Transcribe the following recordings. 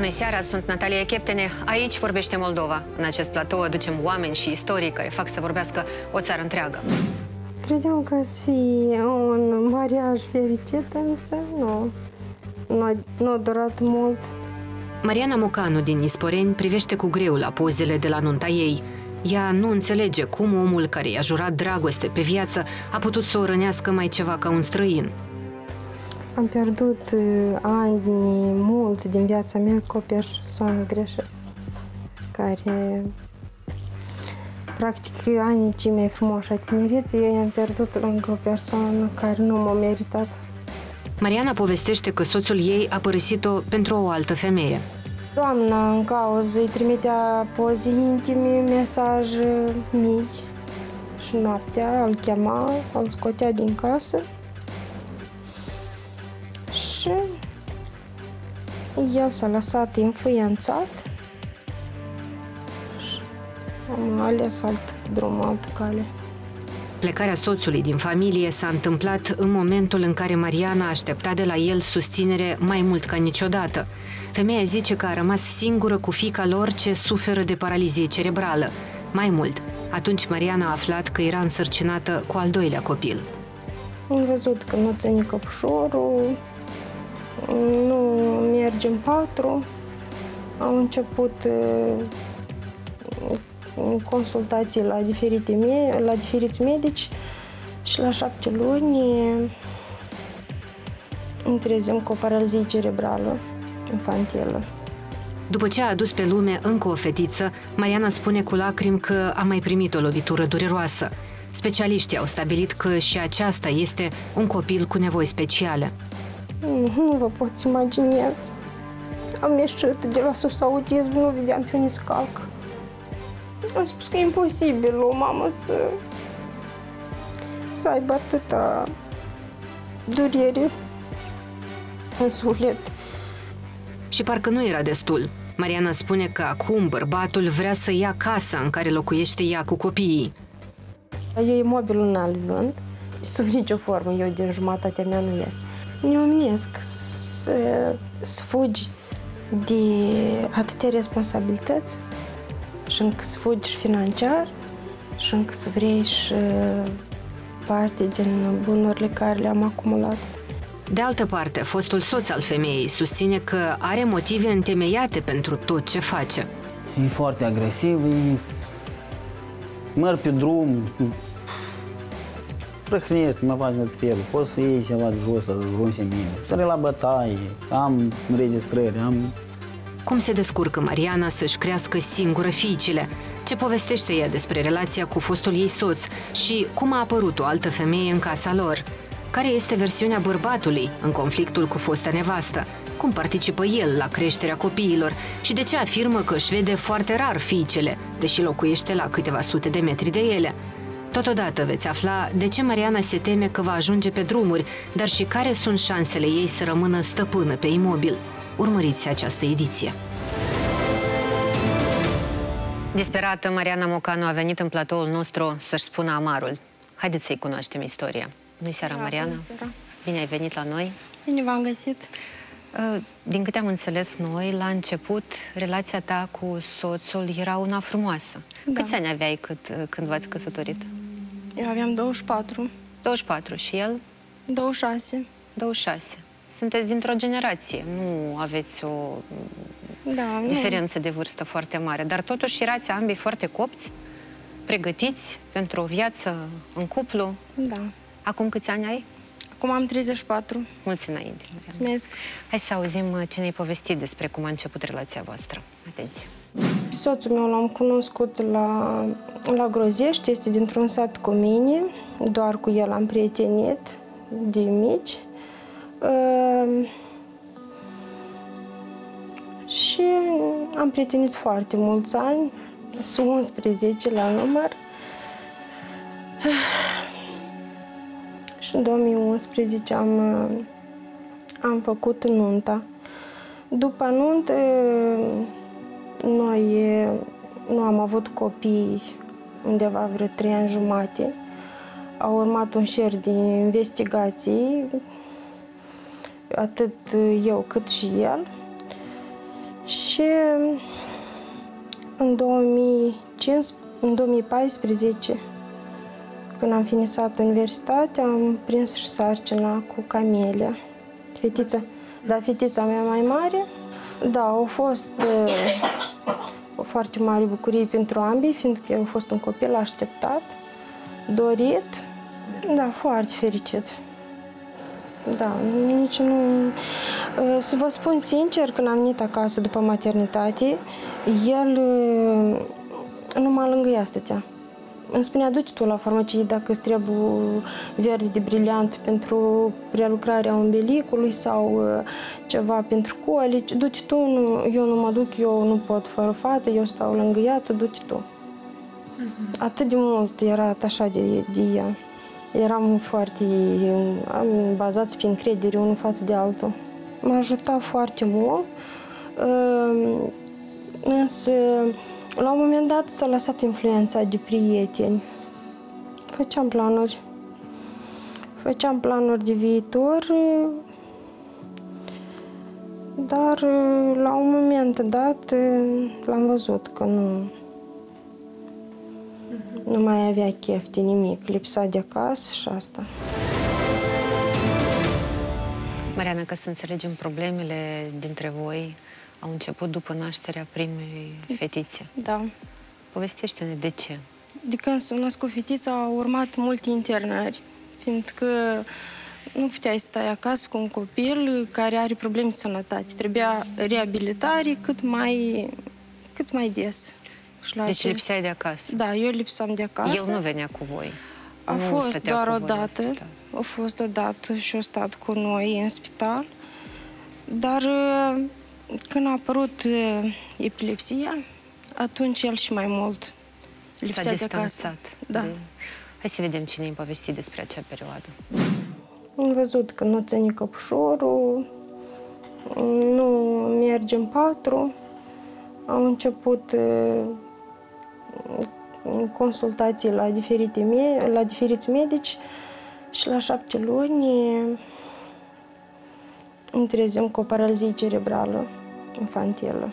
Bună seara, sunt Natalia Cheptene. Aici vorbește Moldova. În acest platou aducem oameni și istorii care fac să vorbească o țară întreagă. Credeam că să fie un mariaj fericit, însă nu a durat mult. Mariana Mocanu din Nisporeni privește cu greu la pozele de la nunta ei. Ea nu înțelege cum omul care i-a jurat dragoste pe viață a putut să o rănească mai ceva ca un străin. Am pierdut ani mulți din viața mea cu o persoană greșită, care, practic, anii cei mai frumoși a tinereții, eu i-am pierdut lângă o persoană care nu m-a meritat. Mariana povestește că soțul ei a părăsit-o pentru o altă femeie. Doamna în cauză îi trimitea poze intime, mesaje mici și noaptea îl chema, îl scotea din casă și el s-a lăsat influențat și am ales alt drum, altă cale. Plecarea soțului din familie s-a întâmplat în momentul în care Mariana aștepta de la el susținere mai mult ca niciodată. Femeia zice că a rămas singură cu fiica lor ce suferă de paralizie cerebrală. Mai mult, atunci Mariana a aflat că era însărcinată cu al doilea copil. Am văzut că nu ține căpușorul, nu merge în patru. Au început consultații la diferiți medici și la 7 luni îmi trezim cu o paralizie cerebrală infantilă. După ce a adus pe lume încă o fetiță, Mariana spune cu lacrimi că a mai primit o lovitură dureroasă. Specialiștii au stabilit că și aceasta este un copil cu nevoi speciale. Nu vă poți imagina. Am ieșit de la sus autism, nu vedeam pe unde să calc. Am spus că e imposibil o mamă să aibă atâta durere în suflet. Și parcă nu era destul. Mariana spune că acum bărbatul vrea să ia casa în care locuiește ea cu copiii. Eu imobilul n-al vând, sub nicio formă, eu din jumătatea mea nu ies. Eu îmi să fugi de atâtea responsabilități și încă să fugi și financiar și încă să vrei și parte din bunurile care le-am acumulat. De altă parte, fostul soț al femeii susține că are motive întemeiate pentru tot ce face. E foarte agresiv, merg pe drum, răhnești, mă faci net felul, poți să iei ceva de jos, să runci în mine, să la bătaie, am înregistrări, Cum se descurcă Mariana să-și crească singură fiicele? Ce povestește ea despre relația cu fostul ei soț și cum a apărut o altă femeie în casa lor? Care este versiunea bărbatului în conflictul cu fosta nevastă? Cum participă el la creșterea copiilor? Și de ce afirmă că își vede foarte rar fiicele, deși locuiește la câteva sute de metri de ele? Totodată veți afla de ce Mariana se teme că va ajunge pe drumuri, dar și care sunt șansele ei să rămână stăpână pe imobil. Urmăriți această ediție. Disperată, Mariana Mocanu a venit în platoul nostru să-și spună amarul. Haideți să-i cunoaștem istoria. Bună seara, Mariana! Bună seara. Bine ai venit la noi! Bine v-am găsit! Din câte am înțeles noi, la început, relația ta cu soțul era una frumoasă. Da. Câți ani aveai când v-ați căsătorit? Eu aveam 24. 24 și el? 26. 26. Sunteți dintr-o generație, nu aveți o diferență de vârstă foarte mare, dar totuși erați ambii foarte copți, pregătiți pentru o viață în cuplu. Da. Acum câți ani ai? Acum am 34. Mulți înainte, Mariana. Mulțumesc. Hai să auzim ce ne-ai povestit despre cum a început relația voastră. Atenție! Soțul meu l-am cunoscut la Grozești, este dintr-un sat cu mine, doar cu el am prietenit de mici. Și am prietenit foarte mulți ani, sunt 11 la număr. Și în 2011 am făcut nunta. După nuntă, noi nu am avut copii undeva vreo 3 ani jumate. A urmat un șir de investigații, atât eu cât și el. Și în 2014, când am finisat universitatea, am prins și sarcina cu Camelia, fetița mea mai mare. Da, a fost o foarte mare bucurie pentru ambii, fiindcă a fost un copil așteptat, dorit, da, foarte fericit. Da, nici nu... Să vă spun sincer, când am venit acasă după maternitate, el nu m-a lângâiat stătea. Îmi spunea, du-te tu la farmacie dacă îți trebuie verde de briliant pentru prelucrarea umbilicului sau ceva pentru colici. Du-te tu, eu nu mă duc, eu nu pot fără fată, eu stau lângă ea, tu du-te tu. Atât de mult era atașat de ea. Eram foarte bazați pe încredere unul față de altul. M-a ajutat foarte mult, însă la un moment dat s-a lăsat influența de prieteni. Făceam planuri de viitor, dar la un moment dat l-am văzut că nu mai avea chef de nimic, lipsa de acasă și asta. Mariana, ca să înțelegem problemele dintre voi, au început după nașterea primei fetițe. Da. Povestește-ne de ce. De când s-a născut fetița, au urmat multe internări, fiindcă nu puteai să stai acasă cu un copil care are probleme de sănătate. Trebuia reabilitare cât mai des. Deci lipseai de acasă? Da, eu lipsam de acasă. El nu venea cu voi? A fost doar o dată. A fost o dată și a stat cu noi în spital. Dar când a apărut epilepsia, atunci el și mai mult lipsea de acasă. S-a distanțat. Da. Hai să vedem cine îmi povesti despre acea perioadă. Am văzut că nu ține căpușorul, nu merge în patru. Au început consultații la diferiți medici și la 7 luni îmi trezim cu o paralizie cerebrală infantilă.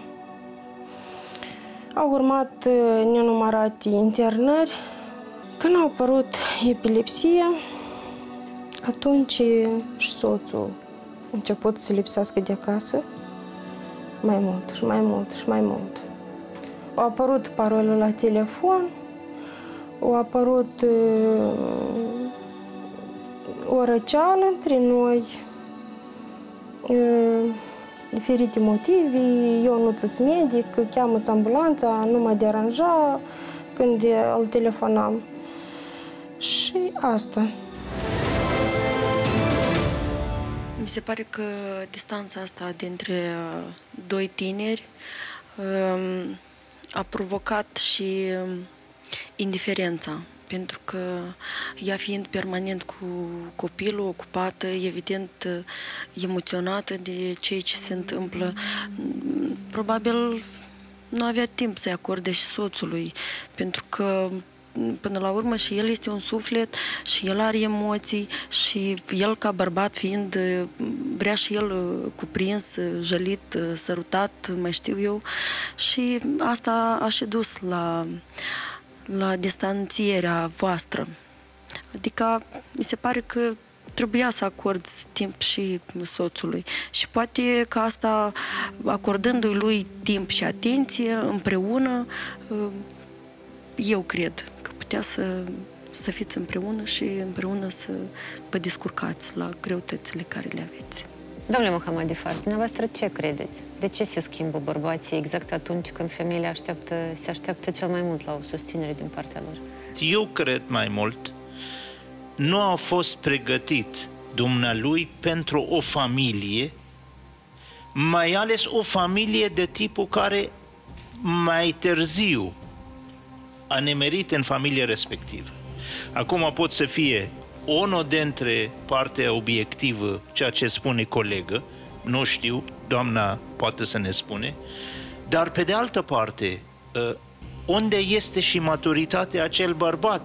Au urmat nenumărate internări. Când a apărut epilepsia, atunci și soțul a început să lipsească de acasă mai mult și mai mult și mai mult. Au apărut parole la telefon, au apărut o răceală între noi, diferite motive, eu nu-ți medic, cheamă-ți ambulanța, nu mă deranja când îl telefonam. Și asta. Mi se pare că distanța asta dintre doi tineri a provocat și indiferența, pentru că ea fiind permanent cu copilul, ocupată, evident emoționată de ceea ce se întâmplă, probabil nu avea timp să-i acorde și soțului, pentru că până la urmă și el este un suflet și el are emoții și el ca bărbat fiind vrea și el cuprins, jălit, sărutat, mai știu eu, și asta a și dus la distanțierea voastră. Adică mi se pare că trebuia să acorzi timp și soțului și poate că asta, acordându-i lui timp și atenție împreună, eu cred că putea să fiți împreună și împreună să vă descurcați la greutățile care le aveți. Domnule Mohammadi-Fard, dumneavoastră ce credeți? De ce se schimbă bărbații exact atunci când femeile se așteaptă cel mai mult la o susținere din partea lor? Eu cred mai mult, nu a fost pregătit dumnealui pentru o familie, mai ales o familie de tipul care mai târziu a nemerit în familie respectivă. Acum pot să fie unul dintre partea obiectivă, ceea ce spune colegă, nu știu, doamna poate să ne spune, dar pe de altă parte, unde este și maturitatea acel bărbat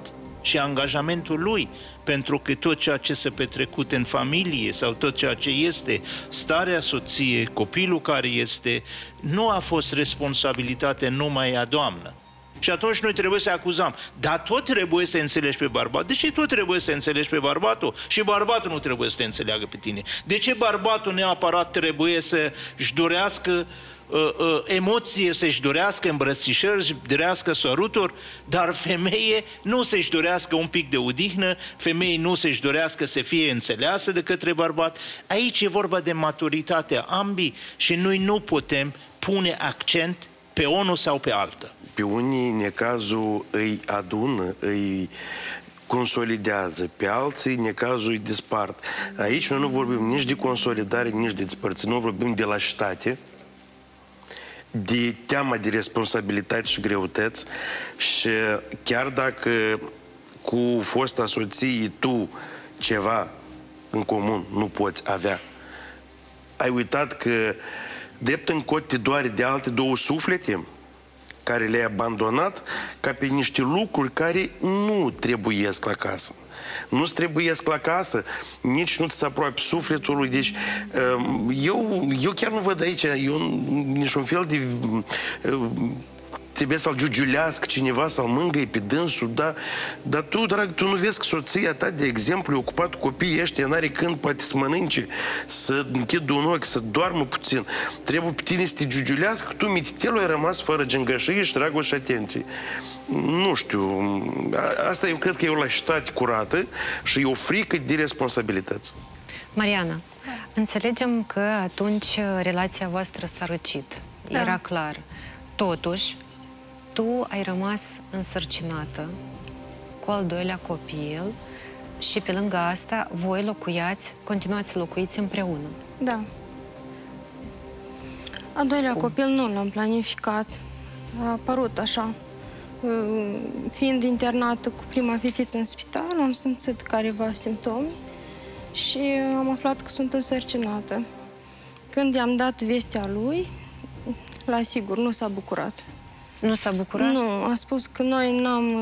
și angajamentul lui, pentru că tot ceea ce se petrecut în familie sau tot ceea ce este starea soției, copilul care este, nu a fost responsabilitate numai a doamnă. Și atunci noi trebuie să acuzăm. Dar tot trebuie să înțelegi pe bărbat. De ce tot trebuie să înțelegi pe bărbatul? Și bărbatul nu trebuie să te înțeleagă pe tine. De ce bărbatul neapărat trebuie să-și dorească emoție, să-și dorească îmbrățișări, să-și dorească săruturi, dar femeie nu să-și dorească un pic de odihnă, femeie nu să-și dorească să fie înțeleasă de către bărbat. Aici e vorba de maturitatea ambii și noi nu putem pune accent pe unul sau pe altă. Pe unii necazul îi adună, îi consolidează, pe alții necazul îi despart. Aici noi nu vorbim nici de consolidare, nici de despărțire, nu vorbim de lașitate, de teama de responsabilitate și greutăți și chiar dacă cu fosta soție tu ceva în comun nu poți avea, ai uitat că drept în cot te doare de alte două suflete care le-ai abandonat ca pe niște lucruri care nu trebuiesc la casă. Nu-ți trebuiesc la casă, nici nu-ți aproape sufletului. Deci, eu chiar nu văd aici niciun fel de... trebuie să-l giugiulească cineva, să-l mângâie pe dânsul, dar tu, drag, tu nu vezi că soția ta, de exemplu, e ocupat cu copiii ăștia, n-are când poate să mănânce, să închidă un ochi, să doarmă puțin. Trebuie pe tine să te giugiulească, tu, mititelul, ai rămas fără gingășie și dragoste și atenție. Nu știu, asta eu cred că e o lașitate curată și e o frică de responsabilități. Mariana, înțelegem că atunci relația voastră s-a răcit. Da. Era clar. Totuși, tu ai rămas însărcinată cu al doilea copil și pe lângă asta voi continuați să locuiți împreună. Da. Al doilea copil nu l-am planificat. A apărut așa. Fiind internată cu prima fetiță în spital, am simțit careva simptomi și am aflat că sunt însărcinată. Când i-am dat vestea lui, la sigur, nu s-a bucurat. Nu s-a bucurat? Nu, a spus că noi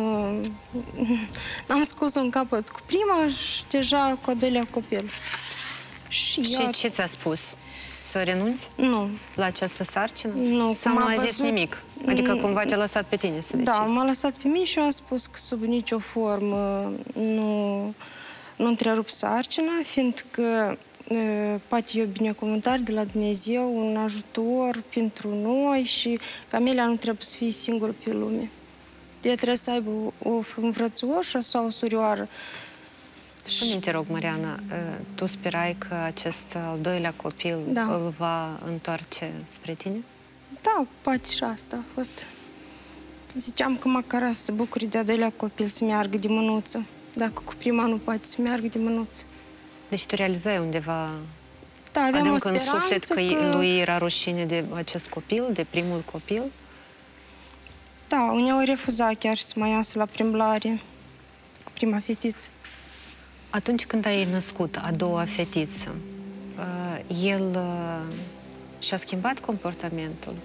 n-am scos un capăt cu prima și deja cu al doilea copil. Și ce ți-a spus? Să renunți? Nu. La această sarcină? Nu. Sau nu a zis nimic? Adică cumva te-a lăsat pe tine să decizi? Da, m-a lăsat pe mine și eu am spus că sub nicio formă nu întrerup sarcina, fiindcă poate e o binecuvântare de la Dumnezeu, un ajutor pentru noi și Camelia nu trebuie să fie singură pe lume. Ea trebuie să aibă o învățuoșă sau o surioară. Spune-mi, te rog, Mariana, tu sperai că acest al doilea copil îl va întoarce spre tine? Da, poate și asta a fost. Ziceam că măcar să se bucure de al doilea copil să meargă de mânuță. Dacă cu prima nu poate să meargă de mânuță. Deci tu realizai undeva adânc în suflet că lui era rușine de acest copil, de primul copil? Da, uneori refuza chiar să mai iasă la plimbare cu prima fetiță. Atunci când ai născut a doua fetiță, el și-a schimbat comportamentul?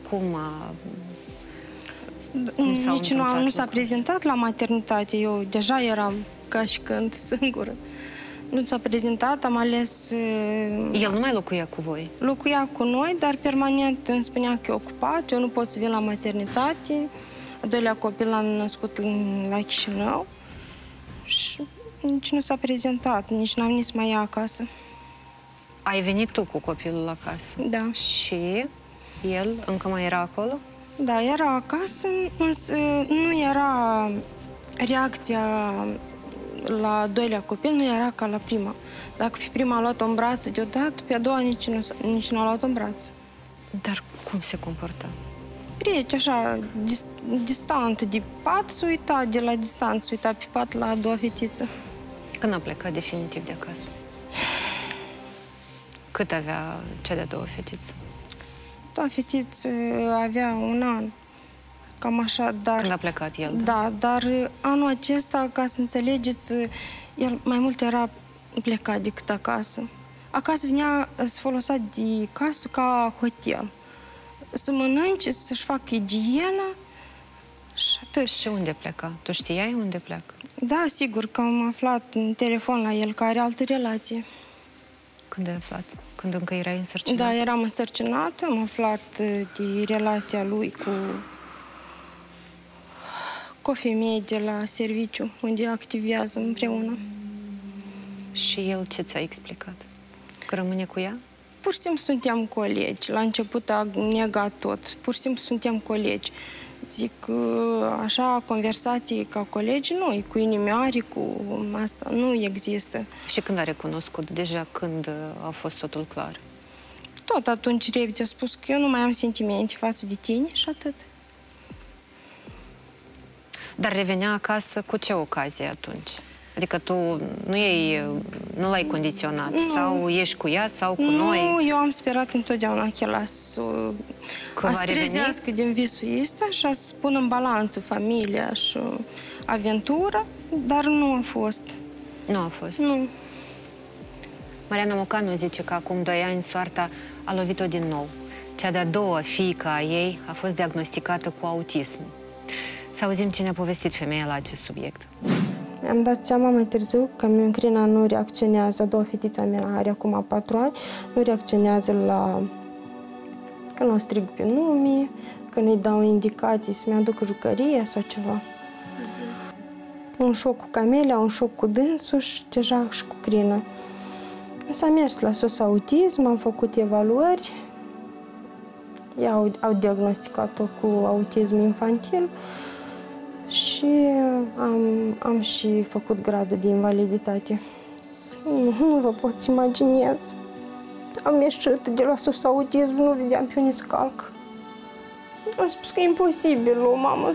Nici nu s-a prezentat la maternitate. Eu deja eram ca și când singură. Nu s-a prezentat, am ales... El nu mai locuia cu voi? Locuia cu noi, dar permanent îmi spunea că e ocupat, eu nu pot să vin la maternitate. Al doilea copil l-am născut la Chișinău și nici nu s-a prezentat, nici n-am venit să mai ia acasă. Ai venit tu cu copilul acasă? Da. Și el încă mai era acolo? Da, era acasă, însă nu era reacția la al doilea copil, nu era ca la prima. Dacă pe prima a luat-o în brațe deodată, pe a doua nici nu a luat-o în brațe. Dar cum se comporta? Rece, așa, distantă de pat, se uita de la distanță, se uita pe pat la a doua fetiță. Când a plecat definitiv de acasă? Cât avea cea de-a doua fetiță? Doua fetiță avea 1 an, cam așa, dar... Când a plecat el? Da, dar anul acesta, ca să înțelegeți, el mai mult era plecat decât acasă. Acasă venea, se folosea de casă ca hotel. Să mănânce, să-și facă igienă și atât. Și unde pleca? Tu știai unde pleacă? Da, sigur că am aflat în telefon la el că are altă relație. Când ai aflat? Când încă erai însărcinată? Da, eram însărcinată, am aflat de relația lui cu o femeie de la serviciu, unde activează împreună. Și el ce ți-a explicat? Că rămâne cu ea? Pur și simplu suntem colegi. La început a negat tot. Pur și simplu suntem colegi. Zic, așa, conversații ca colegi, nu, cu inimioare, cu asta, nu există. Și când a recunoscut? Deja când a fost totul clar? Tot atunci repede a spus că eu nu mai am sentimente față de tine și atât. Dar revenea acasă cu ce ocazie atunci? Adică tu nu l-ai condiționat? Nu. Sau ești cu ea sau cu noi? Nu, eu am sperat întotdeauna că el a va trezească din visul ăsta și a să pună în balanță familia și aventura, dar nu a fost. Nu a fost? Nu. Mariana Mocanu zice că acum 2 ani soarta a lovit-o din nou. Cea de-a doua fiică a ei a fost diagnosticată cu autism. Să auzim ce ne-a povestit femeia la acest subiect. Mi-am dat seama mai târziu că Mioncrina nu reacționează, a doua fetița mea are acum 4 ani, nu reacționează când o strig pe nume, când îi dau indicații să-mi aducă jucărie sau ceva. Un șoc cu Camelia, un șoc cu dânsul și deja și cu Crina. S-a mers la sus autism, am făcut evaluări, au diagnosticat-o cu autism infantil și am și făcut gradul de invaliditate. Nu vă pot să imaginez. Am ieșit de la sus autism, nu vedeam pe unde să calc. Am spus că e imposibil o mamă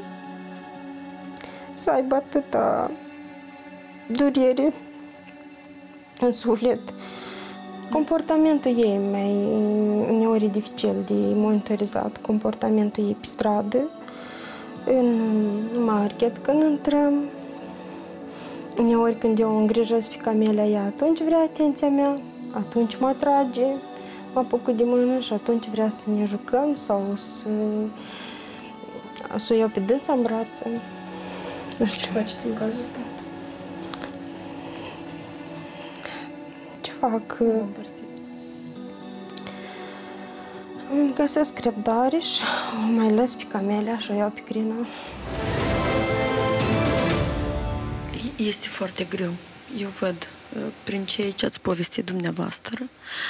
să aibă atâta durere în suflet. Comportamentul ei uneori e dificil de monitorizat. Comportamentul ei pe stradă, în market, când intrăm. Uneori când eu o îngrijesc pe Camelia, ea atunci vrea atenția mea, atunci mă trage, mă apucă de mână și atunci vrea să ne jucăm sau să o iau pe dânsa în brațe. Nu știu. Ce faceți în cazul ăsta? Ce fac? Îmi găsesc răbdare și o mai las pe Camelia și o iau pe Crina. Este foarte greu. Eu văd prin ceea ce ați povestit dumneavoastră.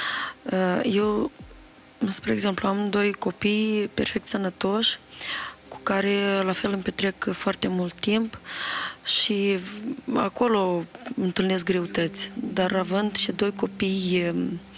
Eu, spre exemplu, am 2 copii perfect sănătoși cu care la fel îmi petrec foarte mult timp și acolo întâlnesc greutăți. Dar având și 2 copii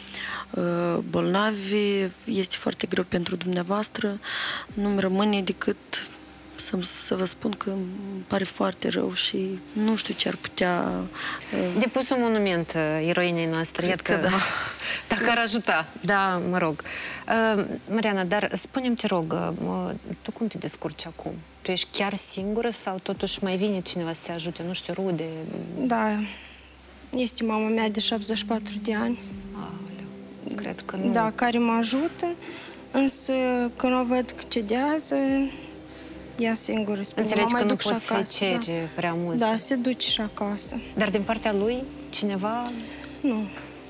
bolnavi, este foarte greu pentru dumneavoastră. Nu-mi rămâne decât să vă spun că îmi pare foarte rău și nu știu ce ar putea... De pus un monument eroinei noastre, iată că, dacă ar ajuta. Da, mă rog. Mariana, dar spune-mi, te rog, tu cum te descurci acum? Tu ești chiar singură sau totuși mai vine cineva să te ajute, nu știu, rude? Da, este mama mea de 74 de ani. Aoleu, cred că nu. Da, care mă ajută, însă când o văd că cedează, ea singură spune. Înțelegi că nu poți să-i ceri prea mult. Da, se duce și acasă. Dar din partea lui, cineva? Nu.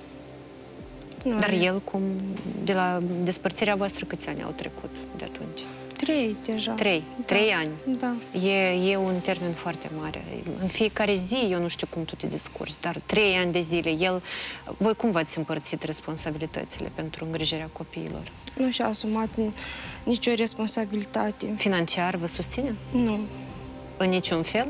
Dar el, cum, de la despărțirea voastră, câți ani au trecut de atunci? 3 deja. 3 ani? Da. E un termen foarte mare. În fiecare zi, eu nu știu cum tu te descurci, dar 3 ani de zile, voi cum v-ați împărțit responsabilitățile pentru îngrijirea copiilor? Nu și-a asumat nicio responsabilitate. Financiar vă susține? Nu. În niciun fel?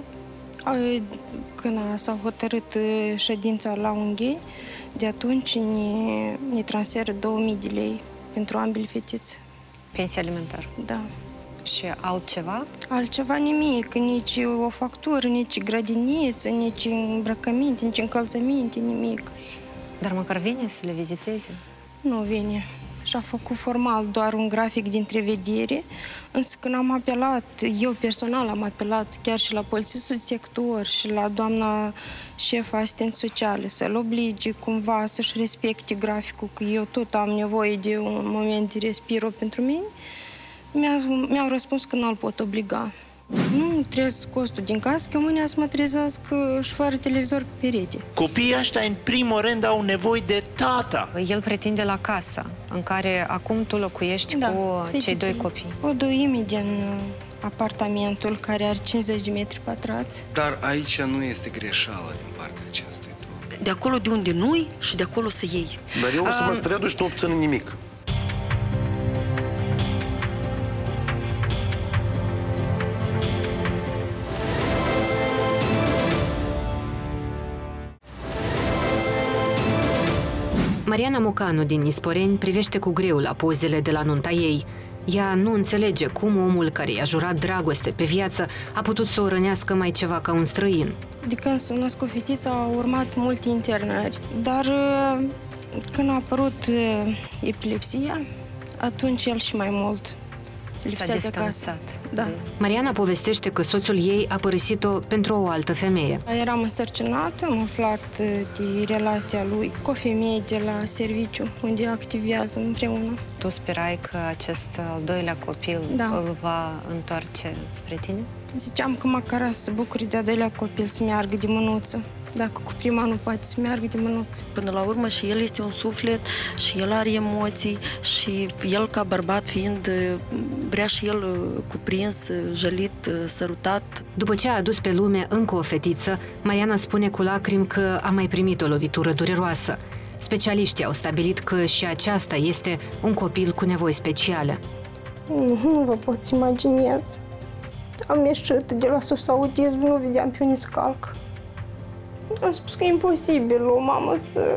Când s-a hotărât ședința la Ungheni, de atunci ne transferă 2000 de lei pentru ambele fetițe. Pensie alimentară? Da. Și altceva? Altceva nimic, nici o factură, nici grădiniță, nici îmbrăcăminte, nici încălțăminte, nimic. Dar măcar vine să le viziteze? Nu vine. Și-a făcut formal doar un grafic de întrevedere, însă când am apelat, eu personal am apelat chiar și la polițistul de sector și la doamna șefa asistent socială să-l oblige cumva să-și respecte graficul, că eu tot am nevoie de un moment de respiro pentru mine, mi-au răspuns că nu-l pot obliga. Nu trebuie să costul din casă, că mâine să mă trezesc și fără televizor pe perete. Copiii ăștia, în primul rând, au nevoie de tata. El pretinde la casa în care acum tu locuiești cu cei doi copii. O doime din apartamentul care are 50 de metri pătrați. Dar aici nu este greșeală din partea acestui domn. De acolo de unde nu-i și de acolo să iei. Dar eu o să mă strădui și nu obțin nimic. Mariana Mocanu din Nisporeni privește cu greu la pozele de la nunta ei. Ea nu înțelege cum omul care i-a jurat dragoste pe viață a putut să o rănească mai ceva ca un străin. De când s-a născut fetița au urmat multe internări, dar când a apărut epilepsia, atunci el și mai mult s-a distanțat. Da. Mariana povestește că soțul ei a părăsit-o pentru o altă femeie. Eram însărcinată, am aflat de relația lui cu o femeie de la serviciu, unde activează împreună. Tu sperai că acest al doilea copil îl va întoarce spre tine? Ziceam că măcar să se bucure de al doilea copil să meargă de mânuță. Dacă cu prima nu poate să meargă de mânuță. Până la urmă și el este un suflet și el are emoții și el ca bărbat fiind vrea și el cuprins, jălit, sărutat. După ce a adus pe lume încă o fetiță, Mariana spune cu lacrimi că a mai primit o lovitură dureroasă. Specialiștii au stabilit că și aceasta este un copil cu nevoi speciale. Nu vă pot imaginez. Am ieșit de la sus autism, nu vedeam pe unde să calc. Am spus că e imposibil o mamă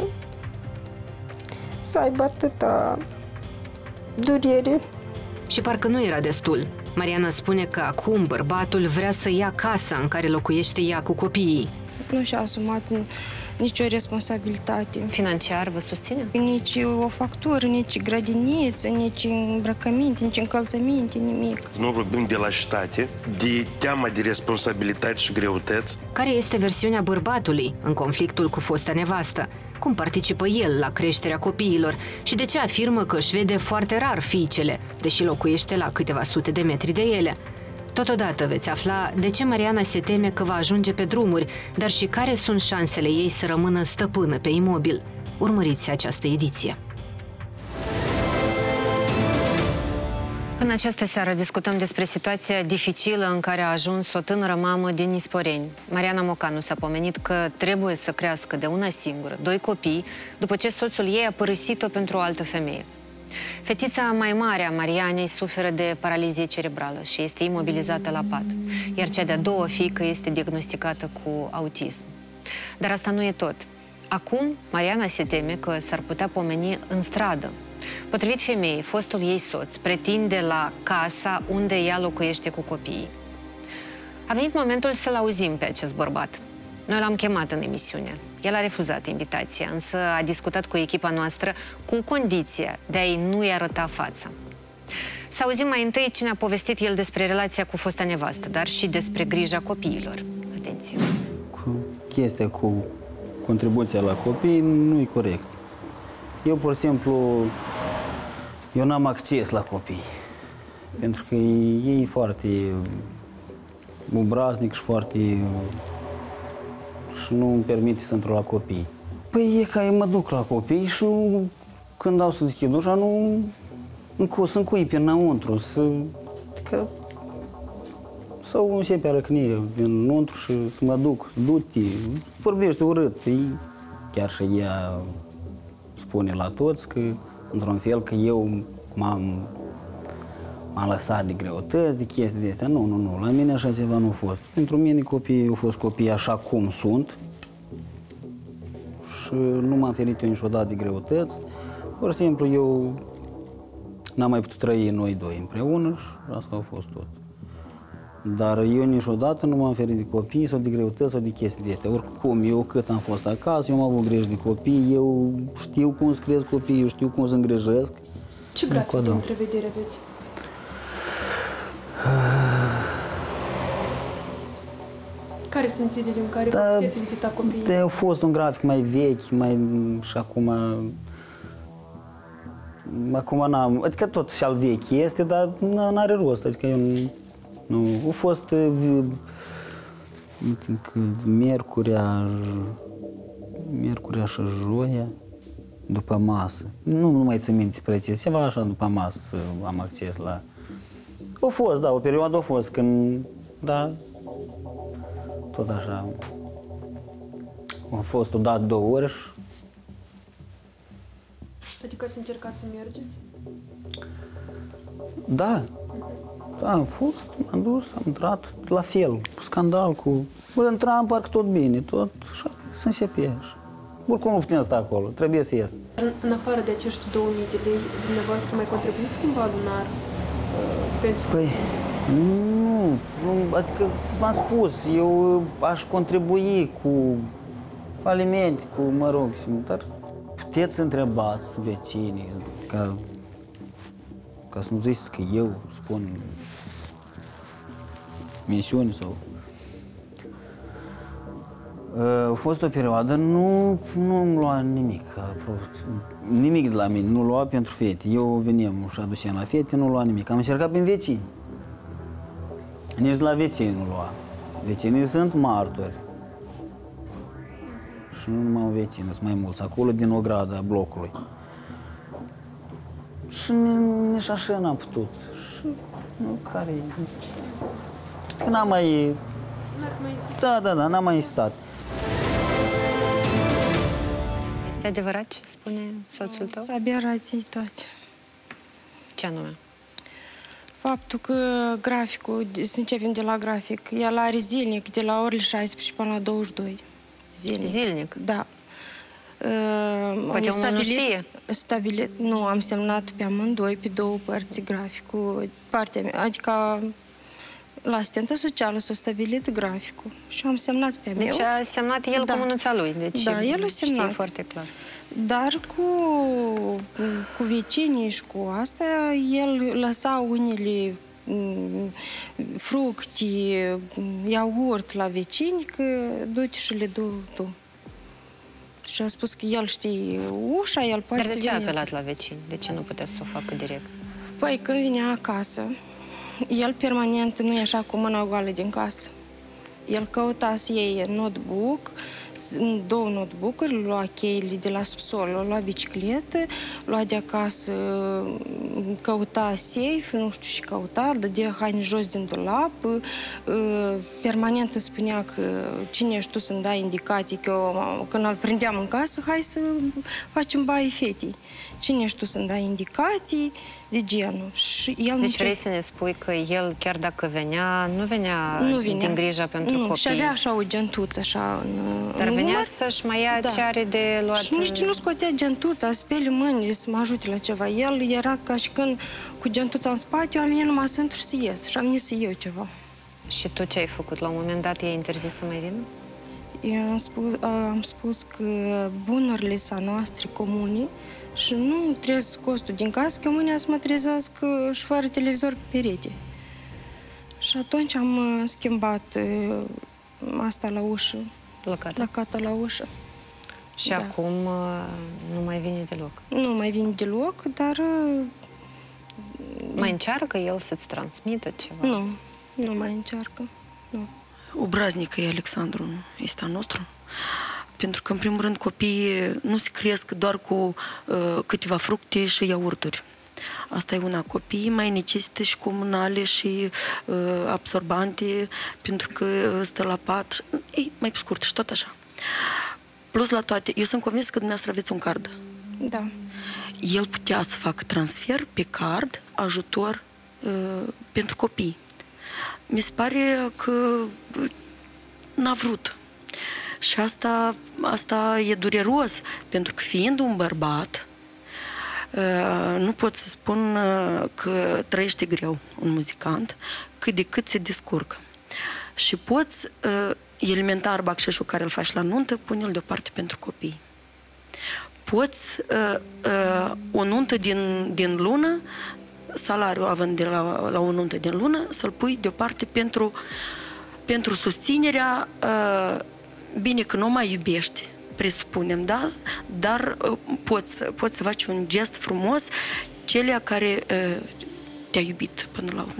să aibă atâta durere. Și parcă nu era destul. Mariana spune că acum bărbatul vrea să ia casa în care locuiește ea cu copiii. Nu și-a asumat nicio responsabilitate. Financiar vă susține? Nici o factură, nici grădiniță, nici îmbrăcăminte, nici încălțăminte, nimic. Nu vorbim de lașitate, de teama de responsabilitate și greutăți. Care este versiunea bărbatului în conflictul cu fosta nevastă? Cum participă el la creșterea copiilor și de ce afirmă că își vede foarte rar fiicele, deși locuiește la câteva sute de metri de ele? Totodată veți afla de ce Mariana se teme că va ajunge pe drumuri, dar și care sunt șansele ei să rămână stăpână pe imobil. Urmăriți această ediție. În această seară discutăm despre situația dificilă în care a ajuns o tânără mamă din Nisporeni. Mariana Mocanu s-a pomenit că trebuie să crească de una singură, 2 copii, după ce soțul ei a părăsit-o pentru o altă femeie. Fetița mai mare a Marianei suferă de paralizie cerebrală și este imobilizată la pat, iar cea de-a doua fiică este diagnosticată cu autism. Dar asta nu e tot. Acum, Mariana se teme că s-ar putea pomeni în stradă. Potrivit femeii, fostul ei soț pretinde la casa unde ea locuiește cu copiii. A venit momentul să-l auzim pe acest bărbat. Noi l-am chemat în emisiune. El a refuzat invitația, însă a discutat cu echipa noastră cu condiția de a-i nu-i arăta fața. Să auzim mai întâi cine a povestit el despre relația cu fosta nevastă, dar și despre grija copiilor. Atenție! Chestia cu contribuția la copii nu e corect. Eu, pur și simplu, eu n-am acces la copii. Pentru că ei e foarte obraznic și foarte... și nu îmi permite să intru la copii. Păi e ca eu mă duc la copii și când dau să deschid ușa, să încui pe înăuntru, sau începe a răcnie înăuntru și să mă duc, du-te, vorbește urât. Chiar și ea spune la toți că, într-un fel, că eu m-am lăsat de greutăți, de chestii de astea. Nu, la mine așa ceva nu a fost. Pentru mine copiii au fost copii așa cum sunt și nu m-am ferit eu niciodată de greutăți. Pur și simplu eu n-am mai putut trăi noi doi împreună și asta a fost tot. Dar eu niciodată nu m-am ferit de copii sau de greutăți sau de chestii de astea. Oricum, eu cât am fost acasă, eu am avut grijă de copii, eu știu cum să cresc copiii, eu știu cum să îngrijesc. Ce grafic de întrevedere aveți? Care sunt zilele în care puteți vizita copiii? A fost un grafic mai vechi, și acum n-am, adică tot și al vechi este, dar n-are rost, adică eu Nu, a fost miercurea și joia, după masă. Nu mai țin minte precis, ceva așa după masă am acces la... A fost, da, o perioadă a fost când, da, tot așa. A fost o dată 2 ori. Adică ați încercat să mergeți? Da, da, am fost, m-am dus, am intrat la fel, scandal cu... Bă, intram, parcă tot bine, tot, și se începea. Oricum nu putem sta acolo, trebuie să ies. În afară de acești 2000 de lei, dumneavoastră mai contribuiți cumva lunar pentru... Păi, nu, adică v-am spus, eu aș contribui cu alimente, cu, mă rog, dar puteți să întrebați vecinii, ca să nu ziceți că eu spun mențiuni sau... A fost o perioadă, nu îmi lua nimic de la mine, nu lua pentru fete. Eu veneam și aduceam la fete, nu lua nimic. Am încercat prin vecini. Nici de la vecini nu lua. Vecinii sunt martori. Și nu numai un vecin, sunt mai mulți acolo din ograda blocului. Și nici așa n-am putut. Și nu, care... Că n-am mai... N-ați mai insistat? Da, n-am mai insistat. Este adevărat ce spune soțul tău? Sunt aberații toate. Ce anume? Faptul că graficul, să începem de la grafic, el are zilnic de la orele 16 până la 22. Zilnic? Da. Poate omul nu știe? Nu, am semnat pe amândoi, pe 2 părți, graficul, partea mea, adică la asistența socială s-a stabilit graficul și am semnat pe meu. Deci a semnat el cu mânuța lui, deci da, el a semnat. Știe foarte clar. Dar cu vecinii și cu asta, el lăsa unele fructe, iaurt la vecini, că du-te și le du tu. Și a spus că el știe ușa, el poate să vină. Dar de ce a apelat la vecini? De ce nu putea să o facă direct? Păi, când vinea acasă, el permanent nu ieșea cu mâna goală din casă. El căuta să iei notebook, 2 notebook-uri, lua cheile de la subsol, lua bicicletă, lua de acasă, căuta safe, nu știu ce căuta, dădea haine jos din dulap, permanent îmi spunea că cine ești tu să-mi dai indicații, că eu, când îl prindeam în casă, hai să facem baie fetei. Cine ești tu să-mi dai indicații de genul. Și el deci vrei să ne spui că el, chiar dacă venea, nu venea din grija pentru copii? Și avea așa o gentuță, așa dar venea să-și mai ia ce are de luat... Și nici nu scotea gentuța, speli mâinile să mă ajute la ceva. El era ca și când cu gentuța în spate, eu am venit numai să intru și să ies. Și am venit să iau ceva. Și tu ce ai făcut? La un moment dat i-ai interzis să mai vină? Eu am spus că bunurile sunt noastre comune și nu trebuie costul din casă, că mâine să mă trezesc și fără televizor pe perete. Și atunci am schimbat asta la ușă. Lăcata la ușă. Și acum nu mai vine deloc? Nu mai vine deloc, dar... Mai încearcă el să-ți transmită ceva? Nu mai încearcă. Nu. Obraznic e Alexandru, este al nostru. Pentru că, în primul rând, copiii nu se cresc doar cu câteva fructe și iaurturi. Asta e una. Copiii mai necesită și comunale și absorbante, pentru că stă la pat. Ei, mai pe scurt și tot așa. Plus la toate, eu sunt convins că dumneavoastră aveți un card. Da. El putea să facă transfer pe card, ajutor pentru copii. Mi se pare că n-a vrut. Și asta e dureros, pentru că fiind un bărbat, nu pot să spun că trăiește greu un muzicant, cât de cât se descurcă. Și poți, elementar, bacșeșul care îl faci la nuntă, pune-l deoparte pentru copii. Poți, o nuntă din lună, salariul având de la o nuntă din lună, să-l pui deoparte pentru susținerea, bine că nu mai iubești, presupunem, da? Dar poți să faci un gest frumos celea care te-a iubit până la urmă urmei.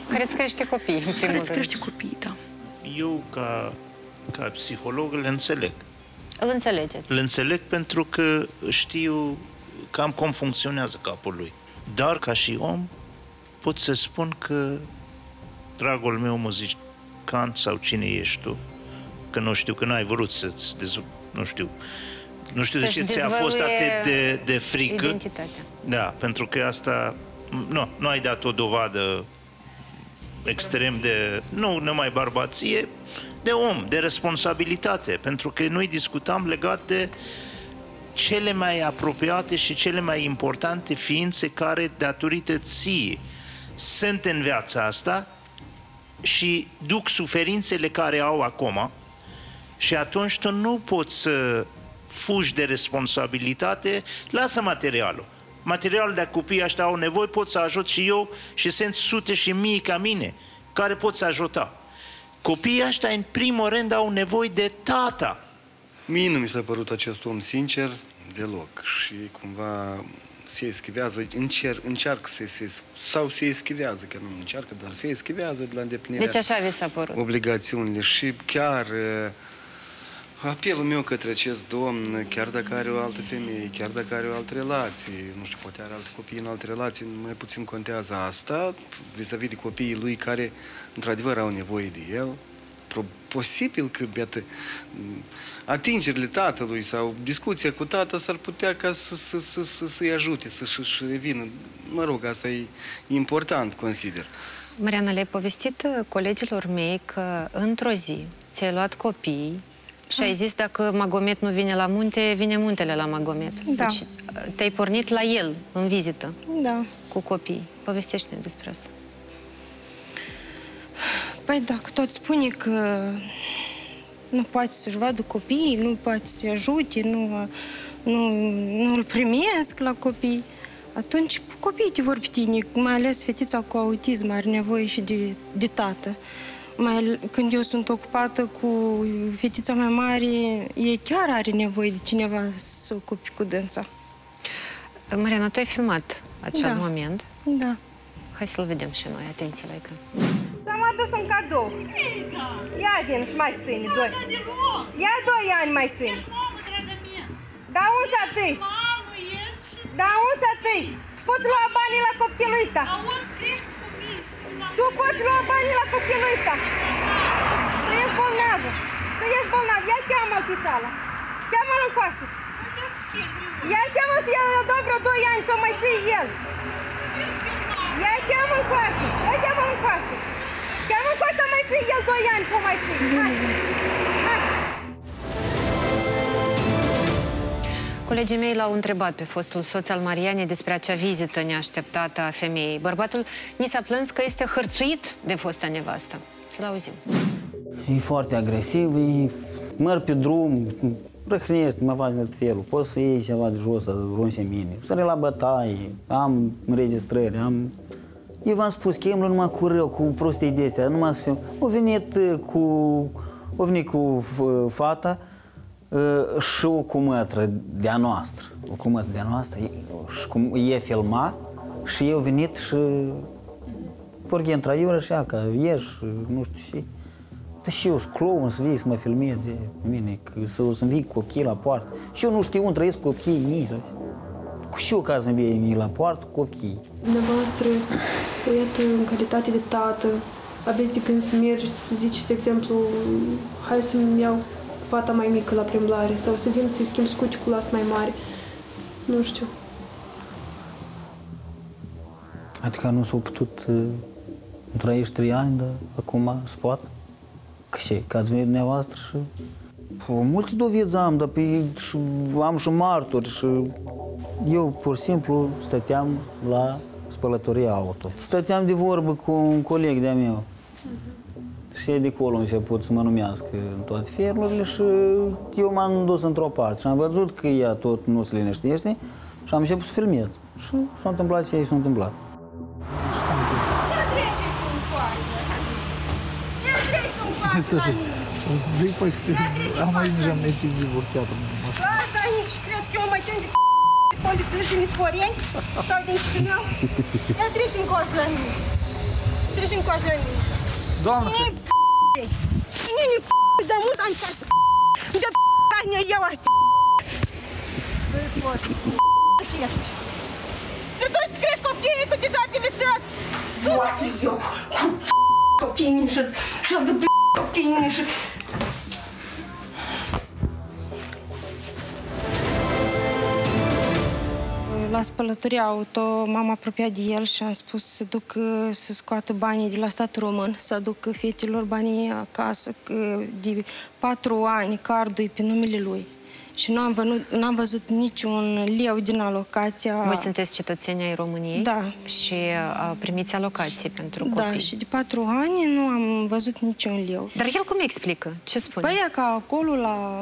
Care îți crește copiii, în primul Care îți rând. crește copiii, da. Eu, ca psiholog, îl înțeleg. Îl înțelegeți. Îl înțeleg pentru că știu cam cum funcționează capul lui. Dar, ca și om, pot să spun că, dragul meu muzicant sau cine ești tu, că nu știu, că n-ai vrut să-ți nu știu de ce ți-a fost atât de frică. Identitatea. Da, pentru că asta, nu ai dat o dovadă extrem de, nu numai bărbație, de om, de responsabilitate, pentru că noi discutam legat de cele mai apropiate și cele mai importante ființe care, datorită ție, sunt în viața asta și duc suferințele care au acum, și atunci tu nu poți să fugi de responsabilitate. Lasă materialul. Materialul de copiii ăștia au nevoie, pot să ajut și eu, și sunt sute și mii ca mine care pot să ajuta. Copiii ăștia, în primul rând, au nevoie de tata. Mie nu mi s-a părut acest om sincer deloc și cumva se eschivează, încearcă sau se eschivează, că nu încearcă, dar se eschivează de la îndeplinirea Deci așa vi s-a părut. obligațiunile și chiar apelul meu către acest domn, chiar dacă are o altă femeie, chiar dacă are o altă relație, nu știu, poate are alte copii în alte relații, mai puțin contează asta, vis-a-vis de copiii lui care, într-adevăr, au nevoie de el. Posibil că, iată, atingerile tatălui sau discuția cu tata s-ar putea ca să-i ajute, să-și revină. Mă rog, asta e important, consider. Mariana, le-ai povestit colegilor mei că într-o zi ți-ai luat copii și ai zis dacă Magomet nu vine la munte, vine muntele la Magomet. Da. Deci te-ai pornit la el în vizită Da. cu copii. Povestește-ne despre asta. Păi dacă tot spune că nu poate să-și vadă copiii, nu poate să-i ajute, nu îl primesc la copii, atunci copiii te vor pe tine, mai ales fetița cu autism are nevoie și de tată. Când eu sunt ocupată cu fetița mai mare, ei chiar are nevoie de cineva să se ocupe cu dânsa. Mariana, tu ai filmat acel Da. moment. Da. Hai să-l vedem și noi. Atenție la ecran. Ți-am adus un cadou. Ia vin și mai ține, doi. Ia 2 ani mai ține. Da, unde să-tâi? Da, unde să-tâi? Tu poți lua banii la copilul ăsta. Tu poți lua banii la copilul ăsta. Tu ești bolnavă. Tu ești bolnav. Ia cheamă-l pe șala. Cheamă-l încoace. Ia cheamă-l să el dă vreo 2 ani să o mai ții el. Ia cheamă-l încoace. Ia cheamă-l încoace. Cheamă-l încoace să mai ții el 2 ani să o mai ții. Hai. Hai. Colegii mei l-au întrebat pe fostul soț al Marianei despre acea vizită neașteptată a femeii. Bărbatul ni s-a plâns că este hărțuit de fosta nevastă. Să-l auzim. E foarte agresiv, măr pe drum, răhnește, mă faci de felul. Poți să iei ceva de jos, să runși în mine. Sări la bătaie, am înregistrări, am... Eu v-am spus, chem-l numai cu rău, cu prostii de astea, numai să fiu... O venit cu fata și o cumătră de-a noastră. O cumătră de-a noastră, și cum e filma, și eu venit și... Porque intra iură și ea, că ieși, nu știu ce. Dar și eu sunt clown, să vii să mă filmeze mine, să-mi vii copii la poartă. Și eu nu știu unde trăiesc copiii mei. Și eu ca să-mi vii la poartă copiii. Dumneavoastră, iată, în calitate de tată, aveți de când să mergi, să zici, de exemplu, hai să-mi iau fata mai mică la plimbare sau să vin să-i schimb scuti cu las mai mare. Nu știu. Adică nu s-au putut trăiești 3 ani, dar acum se poate. Că ați venit dumneavoastră și... Multe dovezi am, dar am și martori și... Eu, pur și simplu, stăteam la spălătoria auto. Stăteam de vorbă cu un coleg de-a meu. Și de acolo a început să mă numească în toate felurile și eu m-am dus într-o parte și am văzut că ea tot nu se liniștește și am început să filmez. Și s-a întâmplat ce s-a întâmplat. Vei păi, am mai nici am neștit divorțeată. Da, nici crezi că eu mai țin de polițiști din Isporeni sau din Chișinău? Ia treci încoace la mine. treci încoace la mine. Doamnă, Nu, da mult ani să de p***ania eu azi. Și ești. Să duci să crești copiii cu dizabilități. Doamne, eu cu copiii mei și de copiii mei și... La spălătoria auto m-am apropiat de el și am spus să duc să scoată banii de la statul român, să aduc fetelor banii acasă, că de 4 ani cardul e pe numele lui. Și n-am văzut niciun leu din alocația... Voi sunteți cetățeni ai României? Da. Și primiți alocație pentru copii? Da, și de 4 ani nu am văzut niciun leu. Dar el cum explică? Ce spune? Păi că acolo,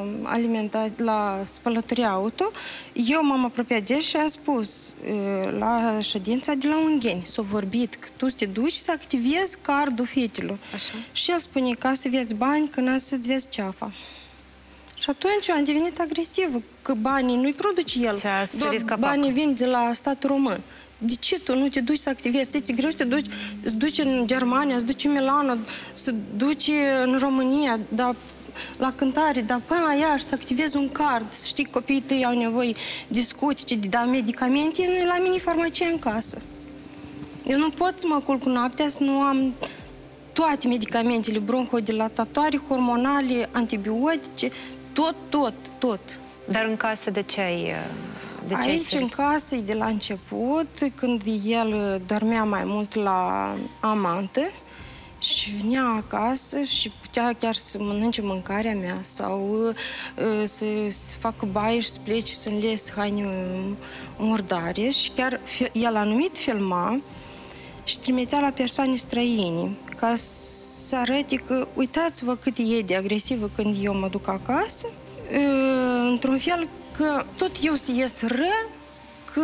la spălătoria auto, eu m-am apropiat de el și am spus la ședința de la Ungheni, s-a vorbit că tu să te duci să activezi cardul fetelor. Așa. Și el spune ca să vezi bani, că n-a să-ți vezi ceafa. Și atunci am devenit agresivă, că banii nu-i produce el, doar banii vin de la statul român. De ce tu nu te duci să activezi? Ți-e greu să te duci în Germania, să duci în Milano, să duci în România, dar la cântare, dar până la Iași să activezi un card, să știi că copiii tăi au nevoie de scuti, de da medicamente, nu e la mine farmacie în casă. Eu nu pot să mă culc noaptea să nu am toate medicamentele bronhodilatatoare, hormonale, antibiotice, tot. Dar în casă de ce ai... Aici, în casă, de la început, când el dormea mai mult la amantă și venea acasă și putea chiar să mănânce mâncarea mea sau să facă baie și să plece să înlese haine murdare și chiar el a numit filma și trimitea la persoane străine ca să arăte că uitați-vă cât e de agresivă când eu mă duc acasă, într-un fel că tot eu să ies rău, că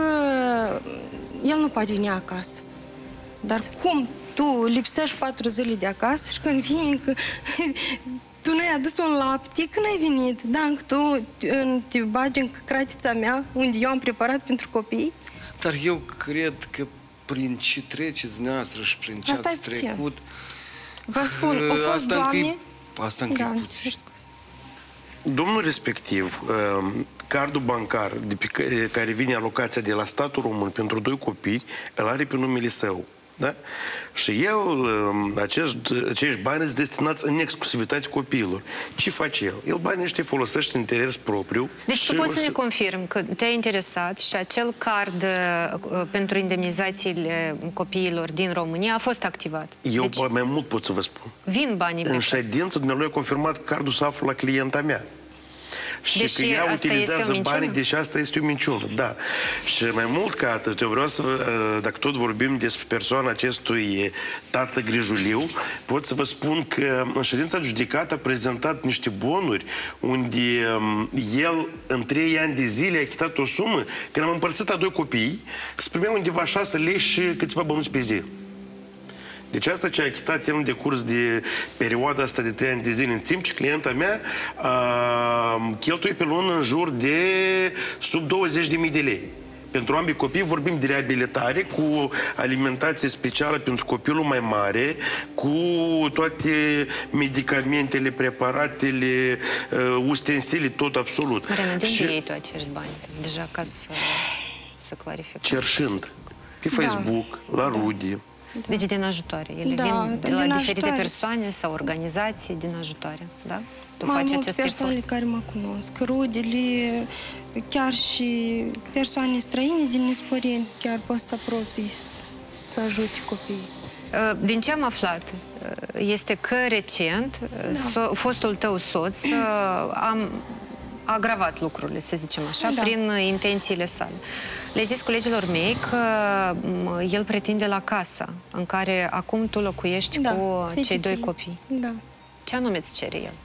el nu poate veni acasă. Dar cum tu lipsești 4 zile de acasă și când vii că tu nu ai adus un lapte, când ai venit, da, tu te bagi în cratița mea, unde eu am preparat pentru copii? Dar eu cred că prin ce treceți dumneavoastră și prin ce ați trecut... Vă spun, au fost doamne... Asta încă e puțin. Domnul respectiv, cardul bancar de pe care vine alocația de la statul român pentru 2 copii, îl are pe numele său. Da? Și el, acești bani sunt destinați în exclusivitate copiilor. Ce face el? El banii ăștia folosește în interes propriu. Deci tu poți să ne confirmi că te-a interesat și acel card pentru indemnizațiile copiilor din România a fost activat. Eu mai mult pot să vă spun. Vin banii. În ședință, dumnealui a confirmat că cardul se află la clienta mea. Și deși că ea utilizează banii, deși asta este o minciună, da. Și mai mult ca atât, eu vreau să vă, dacă tot vorbim despre persoana acestui tată grijuliu, pot să vă spun că în ședința judecată a prezentat niște bonuri unde el în 3 ani de zile a achitat o sumă, când am împărțit a 2 copii, se primea undeva 6 lei și câțiva bănuți pe zi. Deci asta ce a achitat el în decurs de perioada asta de 3 ani de zile, în timp ce clienta mea cheltuie pe lună în jur de sub 20.000 de lei. Pentru ambii copii vorbim de reabilitare cu alimentație specială pentru copilul mai mare, cu toate medicamentele, preparatele, ustensile, tot absolut. Marina, de unde iei tu acești bani? Deja ca să clarificăm. Cerșând pe Facebook, la rude. Deci din ajutoare. Ele vin de la diferite persoane sau organizații din ajutoare, da? Tu faci acest efort. Persoanele care mă cunosc, rudele, chiar și persoane străine din Nesporeni, chiar pot să apropii, să ajute copiii. Din ce am aflat, este că recent fostul tău soț a agravat lucrurile, să zicem așa, prin intențiile sale. Le-ai zis colegilor mei că el pretinde la casa în care acum tu locuiești cu cei 2 copii. Da. Ce anume îți cere el?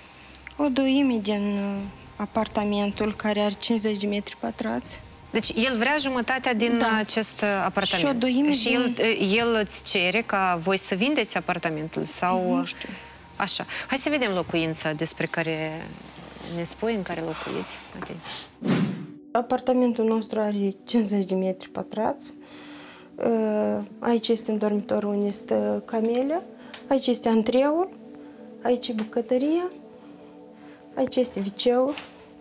O 2/3 din apartamentul care are 50 de metri pătrați. Deci el vrea jumătatea din acest apartament. Și el îți cere ca voi să vindeți apartamentul sau... Nu știu. Așa. Hai să vedem locuința despre care ne spui, în care locuiți. Atenție. Apartamentul nostru are 50 de metri pătrați. Aici este un dormitor unde stă Camelia, aici este antreul, aici e bucătăria, aici este viceul,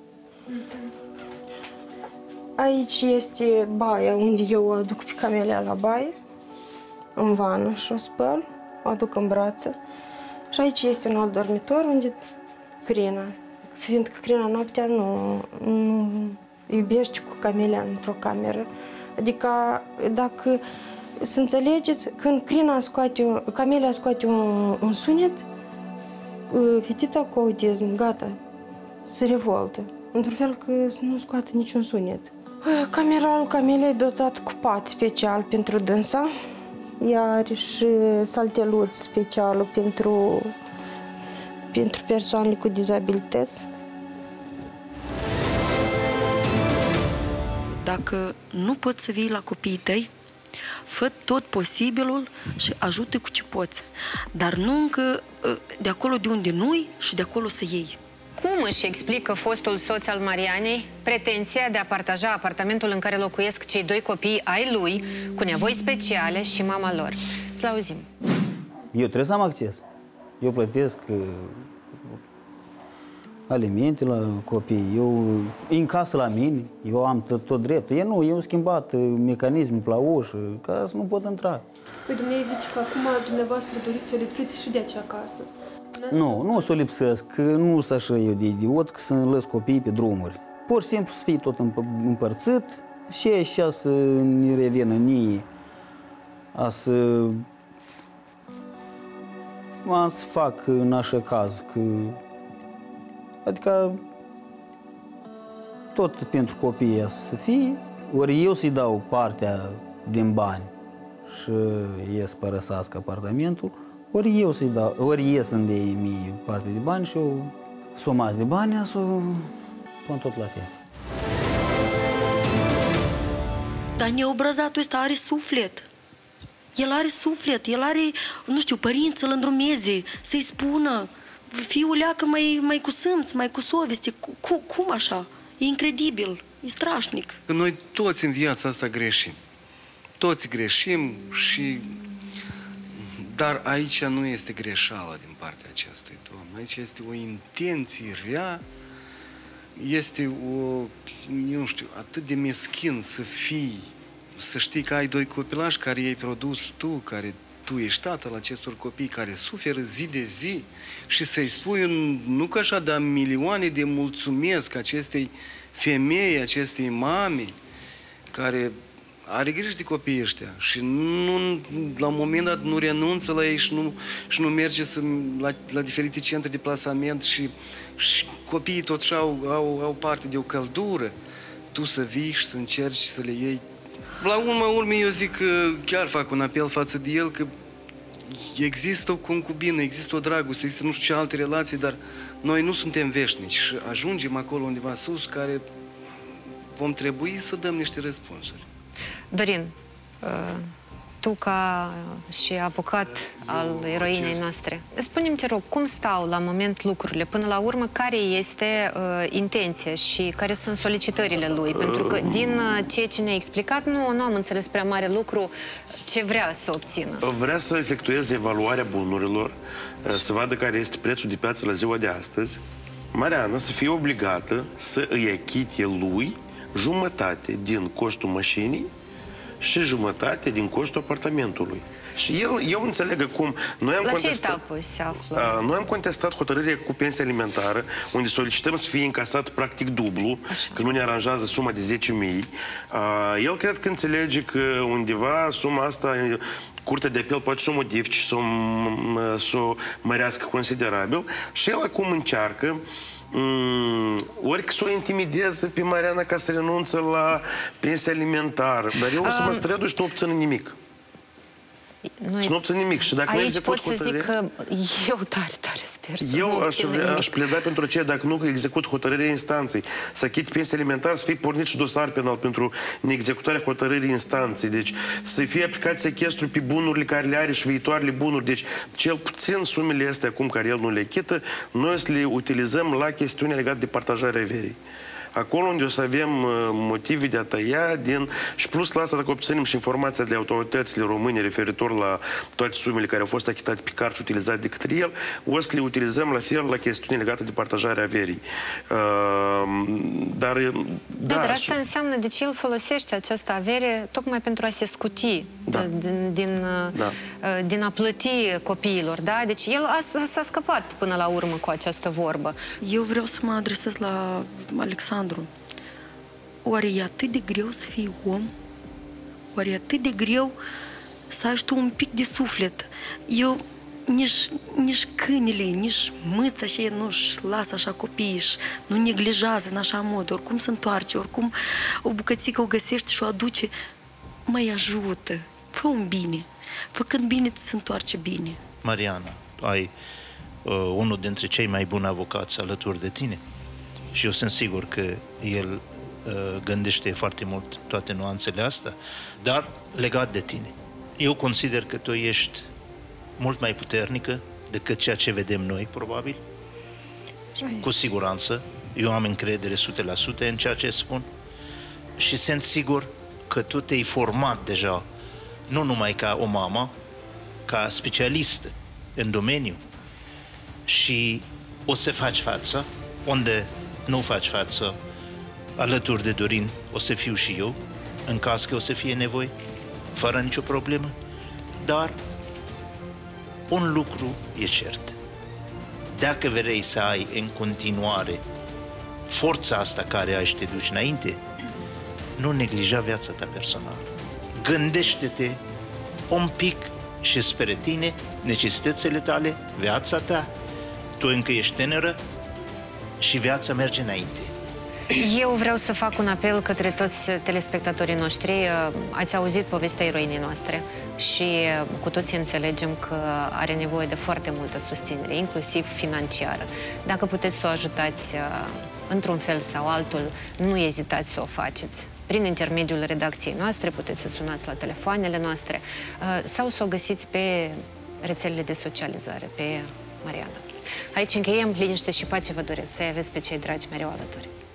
aici este baia unde eu o aduc pe Camelia la baie, în vană și o spăl, o aduc în brațe. Și aici este un alt dormitor unde Crina, fiindcă Crina noaptea nu iubește cu Camelia într-o cameră. Adică, dacă să înțelegeți, când Camelia scoate un sunet, fetița cu autism, gata, se revoltă. Într-un fel că nu scoate niciun sunet. Camera lui Camelia e dotat cu pat special pentru dânsa. Ea are și salteluț special pentru persoanele cu dizabilități. Dacă nu poți să vii la copiii tăi, fă tot posibilul și ajută cu ce poți. Dar nu încă de acolo de unde nu-i și de acolo să iei. Cum își explică fostul soț al Marianei pretenția de a partaja apartamentul în care locuiesc cei doi copii ai lui, cu nevoi speciale și mama lor? Să auzim. Eu trebuie să am acces. Eu plătesc alimente la copii. Eu în casă la mine, eu am tot dreptul. Eu schimbat mecanismul la ușă, ca să nu pot intra. Păi Dumnezeu zice că acum dumneavoastră doriți să o lipsiți și de acea casă. Nu să o lipsesc, că nu sunt așa eu de idiot, că să lăs copiii pe drumuri. Pur și simplu să fie tot împărțit și așa să ne revină nie, să fac în așa caz, că, adică tot pentru copiii să fie, ori eu să-i dau partea din bani și ei să părăsească apartamentul, ori eu să-i dau, ori ei să-mi dea mie parte de bani și eu sumați de bani, să pun tot la fel. Dar neobrăzatul ăsta are suflet. El are suflet, el are, nu știu, părinți să-l îndrumeze, să-i spună, fiul leacă mai cu simț, mai cu soveste. Cum așa? E incredibil, e strașnic. Noi toți în viața asta greșim. Toți greșim și... Dar aici nu este greșeală din partea acestui domn. Aici este o intenție rea, este nu știu, atât de meschin să fii, să știi că ai doi copilași care i-ai produs tu, care tu ești tatăl acestor copii care suferă zi de zi și să-i spui, nu că așa, dar milioane de mulțumesc acestei femei, acestei mame, care are grijă de copiii ăștia și la un moment dat nu renunță la ei și nu merge la diferite centre de plasament și copiii totuși au parte de o căldură. Tu să vii și să încerci să le iei. La urmă, eu zic că chiar fac un apel față de el că există o concubină, există o dragoste, există nu știu ce alte relații, dar noi nu suntem veșnici și ajungem acolo undeva sus care vom trebui să dăm niște răspunsuri. Dorin, tu ca și avocat al eroinei noastre, spune-mi, te rog, cum stau la moment lucrurile? Până la urmă, care este intenția și care sunt solicitările lui? Pentru că din ceea ce ne-a explicat, nu am înțeles prea mare lucru ce vrea să obțină. Vrea să efectueze evaluarea bunurilor, să vadă care este prețul de piață la ziua de astăzi. Mariana să fie obligată să îi achite lui jumătate din costul mașinii și jumătate din costul apartamentului. Și eu înțeleg cum noi am contestat. La ce se află? Noi am contestat hotărârea cu pensie alimentară, unde solicităm să fie încasat practic dublu, că nu ne aranjează suma de 10.000. El cred că înțelege că undeva suma asta, Curtea de Apel poate să o modifice și să o mărească considerabil. Și el acum încearcă ori că să o intimideze pe Mariana ca să renunțe la pensia alimentară. Dar eu o să mă strădui și nu obțin nimic. Și nu obțin nimic. Și dacă aici pot să zic că eu tare sper să eu aș pleda pentru aceea, dacă nu execut hotărârea instanței, să achit pensia alimentară, să fie pornit și dosar penal pentru neexecutarea hotărârii instanței. Deci să fie aplicat sechestru pe bunurile care le are și viitoarele bunuri. Deci cel puțin sumele astea acum care el nu le achită, noi să le utilizăm la chestiunea legată de partajarea averii. acolo unde o să avem motive de a tăia și plus la asta, dacă obținem și informația de autoritățile române referitor la toate sumele care au fost achitate pe card și utilizate de către el, o să le utilizăm la fel la chestiuni legate de partajarea averii. Dar asta înseamnă, deci el folosește această avere tocmai pentru a se scuti din a plăti copiilor, da? Deci el s-a scăpat până la urmă cu această vorbă. Eu vreau să mă adresez la Alexandru. Oare e atât de greu să fii om? Oare e atât de greu să ai tu un pic de suflet? Eu nici câinele, nici mâța și nu-și lasă așa copiii și nu neglijează în așa mod. Oricum se întoarce, oricum o bucățică o găsește și o aduce. Mă ajută, fă un bine. Făcând bine, ți se întoarce bine. Mariana, tu ai unul dintre cei mai buni avocați alături de tine și eu sunt sigur că el gândește foarte mult toate nuanțele astea, dar legat de tine. Eu consider că tu ești mult mai puternică decât ceea ce vedem noi, probabil. Cu siguranță. Eu am încredere 100% în ceea ce spun și sunt sigur că tu te-ai format deja, nu numai ca o mamă, ca specialistă în domeniu și o să faci față, unde nu faci față, alături de Dorin o să fiu și eu, în caz că o să fie nevoie, fără nicio problemă, dar un lucru e cert. Dacă vrei să ai în continuare forța asta care ai și te duci înainte, nu neglija viața ta personală. Gândește-te un pic și spre tine, necesitățile tale, viața ta. Tu încă ești tânără și viața merge înainte. Eu vreau să fac un apel către toți telespectatorii noștri. Ați auzit povestea eroinei noastre și cu toții înțelegem că are nevoie de foarte multă susținere, inclusiv financiară. Dacă puteți să o ajutați într-un fel sau altul, nu ezitați să o faceți. Prin intermediul redacției noastre puteți să sunați la telefoanele noastre sau să o găsiți pe rețelele de socializare, pe Mariana. Aici încheiem. Liniște și pace vă doresc. Să-i aveți pe cei dragi mereu alături.